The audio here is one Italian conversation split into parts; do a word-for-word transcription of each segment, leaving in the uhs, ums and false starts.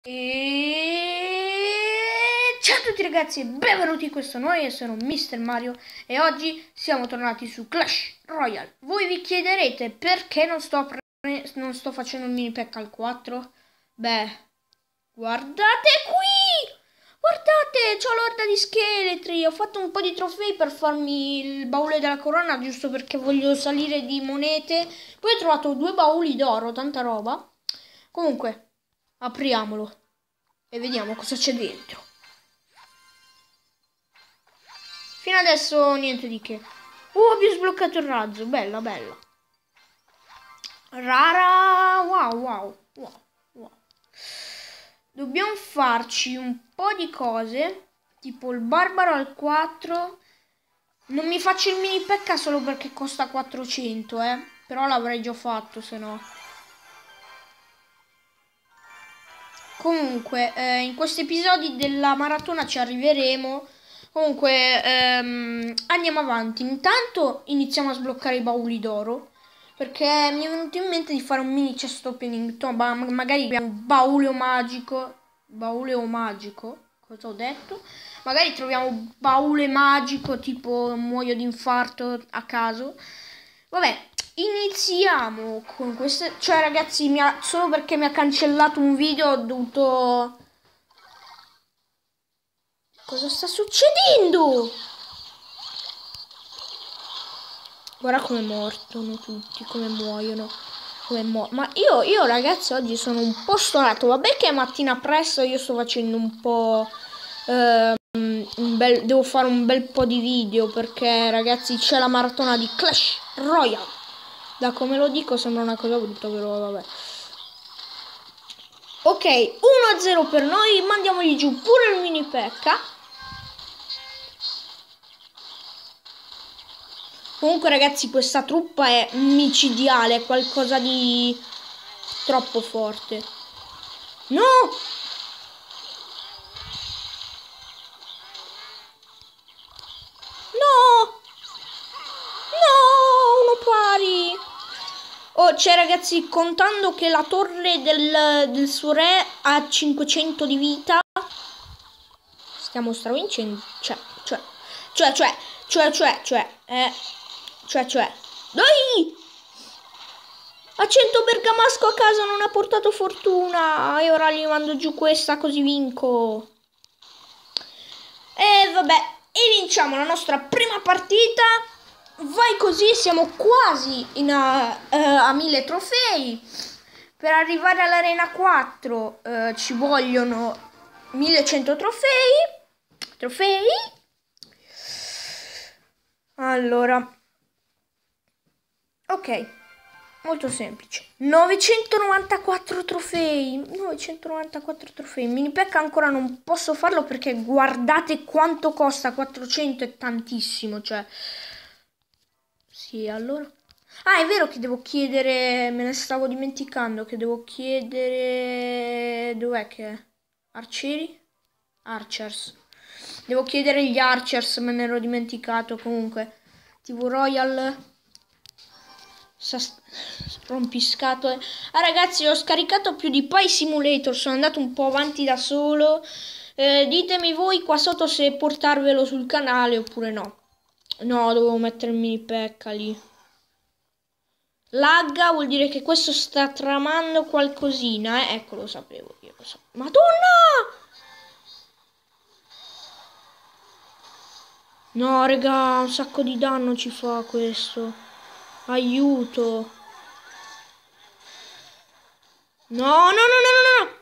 E... Ciao a tutti ragazzi e benvenuti in questo nuovo, io sono mister Mario e oggi siamo tornati su Clash Royale. Voi vi chiederete perché non sto, non sto facendo il mini pack al quattro? Beh, guardate qui! Guardate, c'ho l'orda di scheletri, ho fatto un po' di trofei per farmi il baule della corona giusto perché voglio salire di monete. Poi ho trovato due bauli d'oro, tanta roba. Comunque, apriamolo e vediamo cosa c'è dentro. Fino adesso niente di che. Uh, abbiamo sbloccato il razzo, bella, bella. Rara, wow, wow, wow, wow. Dobbiamo farci un po' di cose, tipo il barbaro al quattro. Non mi faccio il mini pecca solo perché costa quattrocento, eh. Però l'avrei già fatto, se no. Comunque, eh, in questi episodi della maratona ci arriveremo. Comunque, ehm, andiamo avanti. Intanto iniziamo a sbloccare i bauli d'oro. Perché mi è venuto in mente di fare un mini chest opening. Ma magari abbiamo un baule magico. Baule magico? Cosa ho detto? Magari troviamo un baule magico, tipo muoio di infarto a caso. Vabbè. Iniziamo con queste, cioè ragazzi, mi ha, solo perché mi ha cancellato un video ho dovuto... Cosa sta succedendo? Guarda come mortono tutti, come muoiono, come mu ma io, io ragazzi oggi sono un po' stonato, vabbè che è mattina presto, io sto facendo un po'... Eh, un bel, devo fare un bel po' di video perché ragazzi c'è la maratona di Clash Royale. Da come lo dico sembra una cosa brutta, però vabbè. Ok, uno a zero per noi, mandiamogli giù pure il mini pecca. Comunque ragazzi questa truppa è micidiale, è qualcosa di troppo forte. No! No! No! Uno pari! Oh, cioè ragazzi, contando che la torre del, del suo re ha cinquecento di vita, stiamo stravincendo, cioè, cioè, cioè, cioè, cioè, cioè, cioè, eh, cioè, cioè, dai! A cento bergamasco a casa non ha portato fortuna e ora gli mando giù questa così vinco. E vabbè, e vinciamo la nostra prima partita. Vai così, siamo quasi in a, uh, a mille trofei. Per arrivare all'arena quattro uh, ci vogliono millecento trofei. Trofei. Allora. Ok, molto semplice. novecentonovantaquattro trofei. novecentonovantaquattro trofei. Mini pack ancora non posso farlo perché guardate quanto costa. quattrocento è tantissimo, cioè... Sì, allora... Ah, è vero che devo chiedere... Me ne stavo dimenticando che devo chiedere... Dov'è che è? Arcieri? Archers. Devo chiedere gli Archers, me ne ero dimenticato. Comunque, T V Royal... Rompiscatole. Ah ragazzi, ho scaricato più di Pi Simulator. Sono andato un po' avanti da solo. Eh, ditemi voi qua sotto se portarvelo sul canale oppure no. No, dovevo mettere il mini pecca lì. Lagga vuol dire che questo sta tramando qualcosina, eh? Ecco, lo sapevo io, lo so. Madonna! No, raga, un sacco di danno ci fa questo. Aiuto. No, no, no, no, no, no.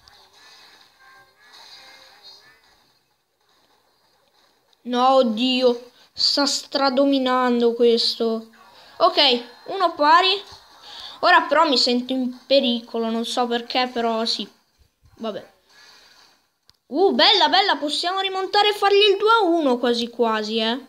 No, oddio. Sta stradominando questo. Ok, uno pari. Ora però mi sento in pericolo, non so perché, però sì. Vabbè. Uh, bella, bella, possiamo rimontare e fargli il due a uno quasi quasi, eh.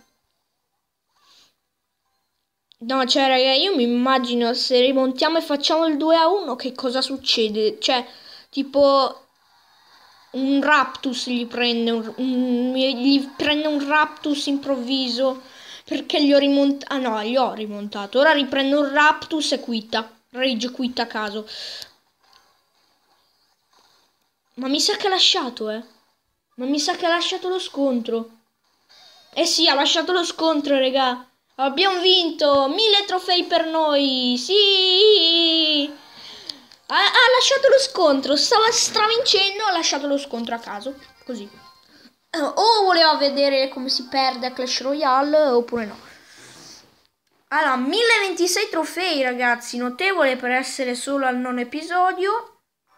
No, cioè, raga, io mi immagino se rimontiamo e facciamo il due a uno, che cosa succede? Cioè, tipo... Un Raptus gli prende un, un, gli prende un Raptus improvviso perché gli ho rimontato. Ah no, gli ho rimontato. Ora riprendo un Raptus e quitta. Rage quitta a caso. Ma mi sa che ha lasciato, eh. Ma mi sa che ha lasciato lo scontro. Eh sì, ha lasciato lo scontro, raga. Abbiamo vinto. Mille trofei per noi. Sì. Ha, ha lasciato lo scontro. Stava stravincendo, ha lasciato lo scontro a caso. Così. O voleva vedere come si perde a Clash Royale, oppure no. Allora, mille ventisei trofei, ragazzi. Notevole per essere solo al nono episodio.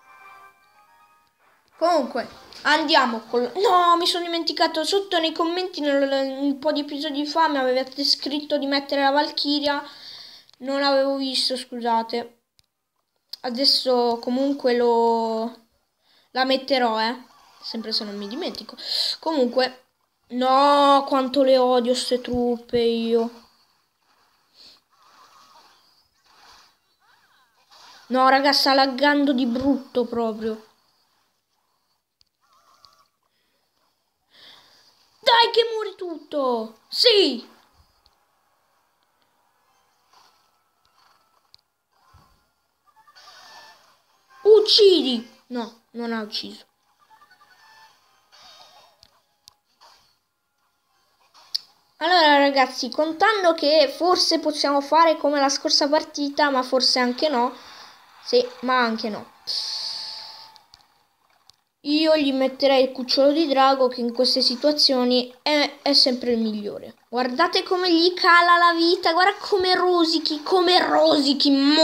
Comunque, andiamo con... No, mi sono dimenticato. Sotto nei commenti un po' di episodi fa mi avevate scritto di mettere la Valchiria. Non l'avevo visto, scusate. Adesso comunque lo... la metterò, eh. Sempre se non mi dimentico. Comunque, no, quanto le odio ste truppe io. No, raga, sta laggando di brutto proprio. Dai che muori tutto! Sì! Uccidi! No, non ha ucciso. Allora ragazzi, contando che forse possiamo fare come la scorsa partita, ma forse anche no. Sì, ma anche no. Io gli metterei il cucciolo di drago che in queste situazioni è, è sempre il migliore. Guardate come gli cala la vita, guarda come rosichi, come rosichi. Mo,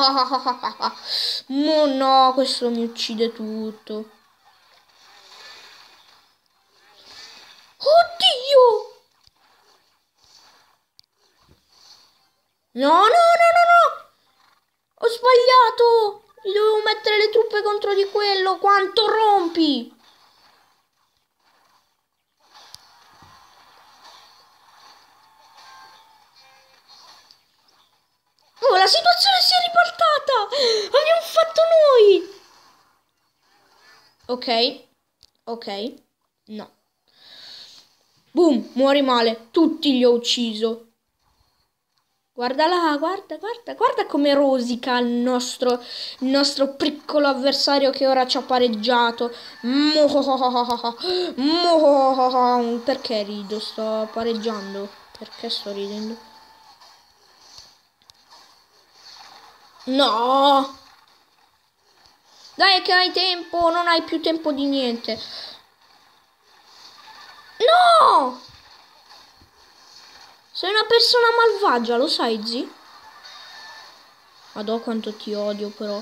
Mo no, questo mi uccide tutto. Oddio! No, no, no, no, no! Ho sbagliato! Gli dovevo mettere le truppe contro di quello. Quanto rompi! Oh, la situazione si è ribaltata! Abbiamo fatto noi! Ok, ok, no. Boom, muori male. Tutti li ho ucciso. Guarda là, guarda, guarda, guarda come rosica il nostro, il nostro piccolo avversario che ora ci ha pareggiato. Perché rido? Sto pareggiando. Perché sto ridendo? No! Dai che hai tempo, non hai più tempo di niente. No! Sei una persona malvagia, lo sai, zi? Madò quanto ti odio però.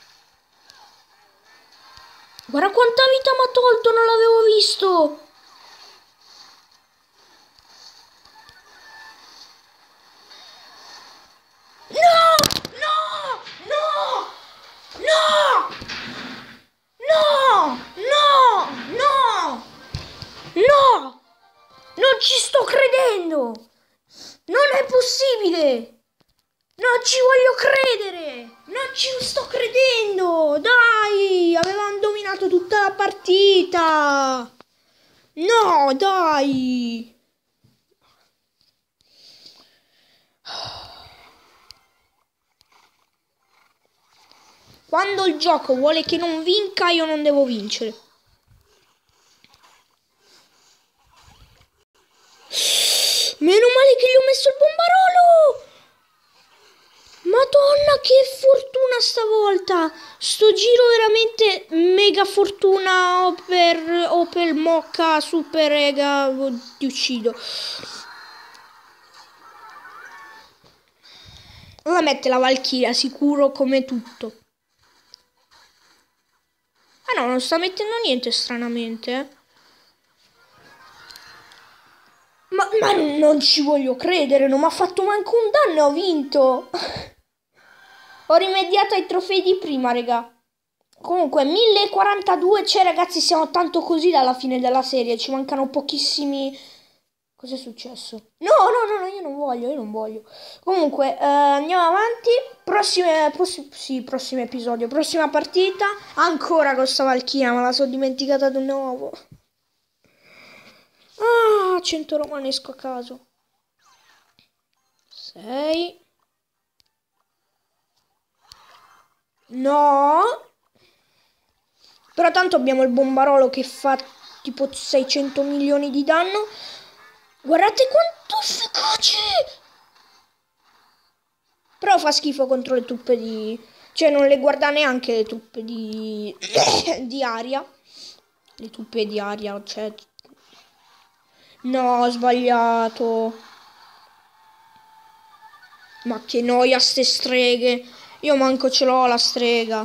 Guarda quanta vita mi ha tolto, non l'avevo visto. No! No! No! No! No! No! No! No! Non ci sto credendo! Non è possibile! Non ci voglio credere! Non ci sto credendo! Dai! Avevamo dominato tutta la partita! No, dai! Quando il gioco vuole che non vinca, io non devo vincere. Meno male che gli ho messo il bombarolo! Madonna, che fortuna stavolta! Sto giro veramente mega fortuna o per, o per mocca super ega, ti uccido. Ora mette la Valchiria, sicuro come tutto. Ah no, non sta mettendo niente stranamente. Eh. Ma, ma non ci voglio credere, non mi ha fatto manco un danno e ho vinto. Ho rimediato ai trofei di prima, raga. Comunque, mille quarantadue, cioè ragazzi, siamo tanto così dalla fine della serie. Ci mancano pochissimi... Cos'è successo? No, no, no, no, io non voglio, io non voglio. Comunque, eh, andiamo avanti. Prossime, prossi- sì, prossimo episodio, prossima partita. Ancora con sta Valchiria, me la sono dimenticata di nuovo. Ah, cento romanesco a caso. sei. No. Però tanto abbiamo il bombarolo che fa tipo seicento milioni di danno. Guardate quanto efficace! Però fa schifo contro le truppe di... Cioè non le guarda neanche le truppe di... di aria. Le truppe di aria, cioè... No, ho sbagliato. Ma che noia ste streghe. Io manco ce l'ho la strega.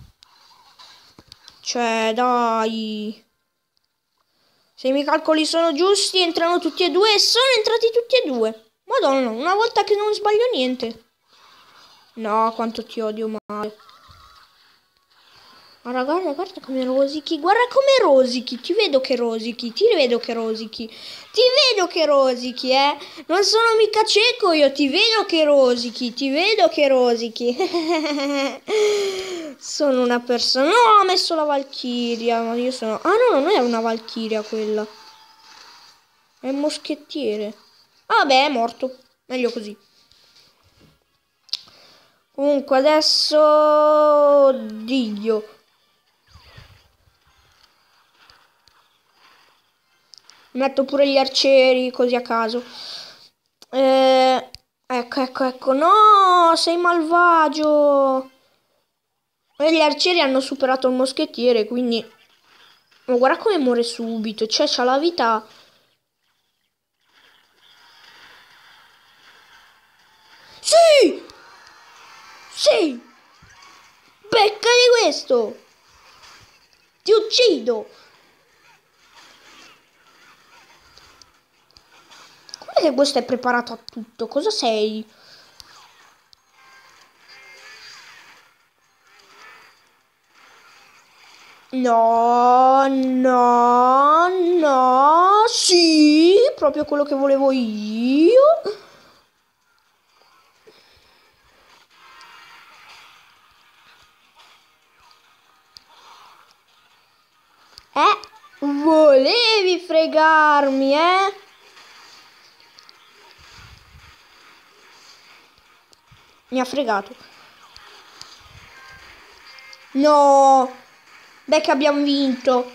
Cioè, dai. Se i miei calcoli sono giusti, entrano tutti e due e sono entrati tutti e due. Madonna, una volta che non sbaglio niente. No, quanto ti odio male. Guarda, guarda, guarda come rosichi. Guarda come rosichi. Ti vedo che rosichi. Ti vedo che rosichi. Ti vedo che rosichi, eh. Non sono mica cieco io. Ti vedo che rosichi. Ti vedo che rosichi. Sono una persona. No, ho messo la Valchiria. Ma io sono... Ah no, non è una Valchiria quella. È un moschettiere. Ah, vabbè, è morto. Meglio così. Comunque adesso... Oddio. Metto pure gli arcieri così a caso. Eh, ecco, ecco, ecco. No, sei malvagio. E gli arcieri hanno superato il moschettiere, quindi... Oh, guarda come muore subito. Cioè, c'ha la vita... Sì! Sì! Becca di questo! Ti uccido! Com'è che questo è preparato a tutto? Cosa sei? No, no, no, sì, proprio quello che volevo io. Eh, volevi fregarmi, eh? Mi ha fregato. No, beh che abbiamo vinto.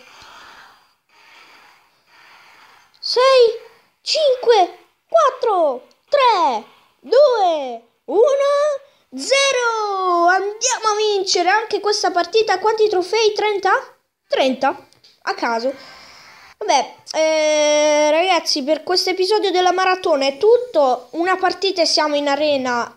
sei, cinque, quattro, tre, due, uno, zero. Andiamo a vincere anche questa partita. Quanti trofei? trenta? trenta, a caso. Vabbè, eh, ragazzi, per questo episodio della maratona è tutto. Una partita e siamo in arena.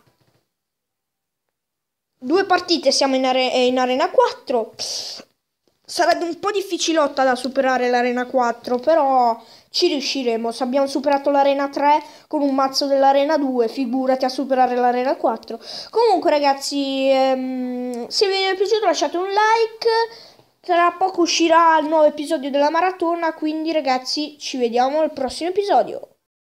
Due partite siamo in, are in arena quattro. Sarebbe un po' difficilotta da superare l'arena quattro, però ci riusciremo. Se abbiamo superato l'arena tre con un mazzo dell'arena due, figurati a superare l'arena quattro. Comunque ragazzi, ehm, se vi è piaciuto lasciate un like. Tra poco uscirà il nuovo episodio della maratona, quindi ragazzi ci vediamo al prossimo episodio.